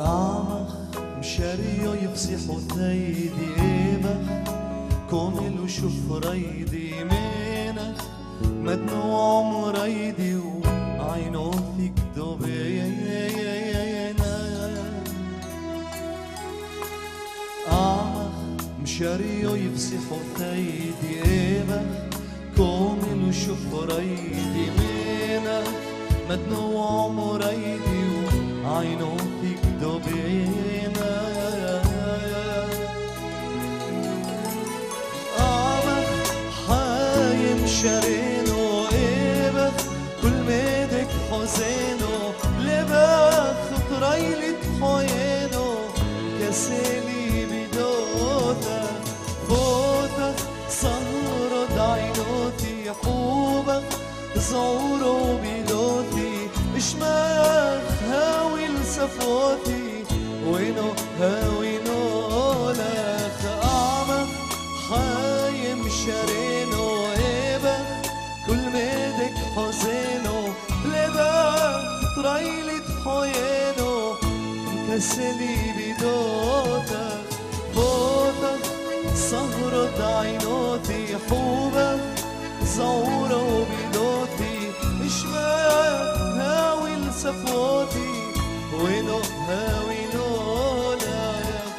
أعمق مشاريو يفصحوا تايدي إيبخ كومل وشوف رايدي منك مدنو عمريدي وعينو فيك دوبينا أعمق مشاريو يفصحوا تايدي إيبخ كومل وشوف رايدي منك مدنو عمريدي وعينو فيك دوبينا أعمق حايم شارينو إيبخ كل ميدك حزينو لبخ طريلة حوينو كسيلي بدوتك فوتك صهرة عينوتي حوبك زعورو بلوتي اشماخ هاوي لسفوتي وينو هاوينو لخ أعمق حايم شارينو إيبخ كل ميدك حزينو لبخ طريلة حوينو مكسلي بدوتك فوتك سهرة عينوتي حوبك زعورة وبيدوتي اشماك هاوي لسفوتي وينو هاوينو لا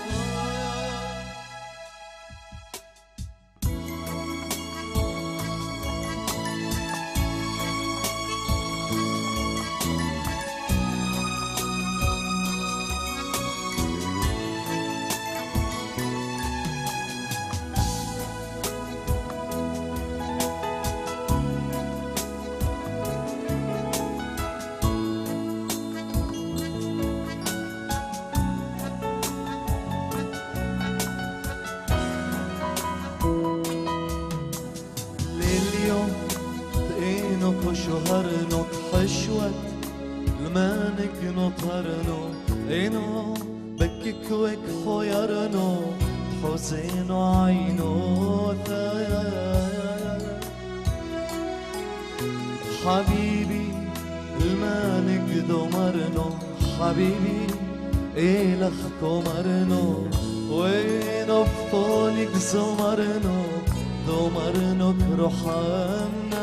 شهرنو حشوت المانك نطرنو اينو بكك وك خويرنو حسينو عينو حبيبي المانك دمرنو حبيبي إلخ كمرنو وينو بطولك زمرنو دمرنو كروحنا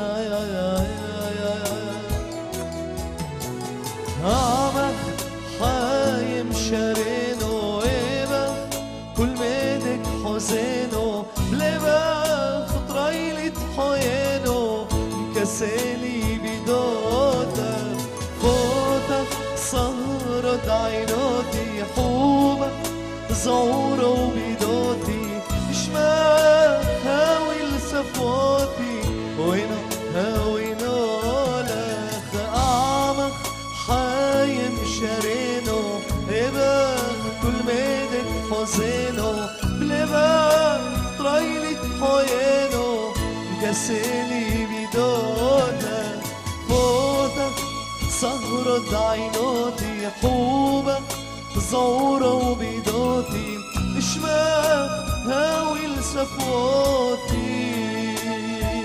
أعمق حايم شارينو إيبخ كل ميدك حزينو لبخ طريلة حوينو مكسلي بدوتك فوتك سهرة عينوتي حوبك زعورة وبيدوتي اشماك هاوي لسفوتي وينو هاوينو لخ أعمق حايم شارينو إيبخ كل ميدك حزينو بلبخ طريلة حوينو مكسلي بدوتك فوتك سهرة عينوتي حوبك زعورة وبيدوتي اشماك هاوي لسفوتي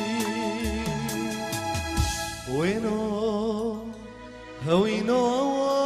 وينو هاوينو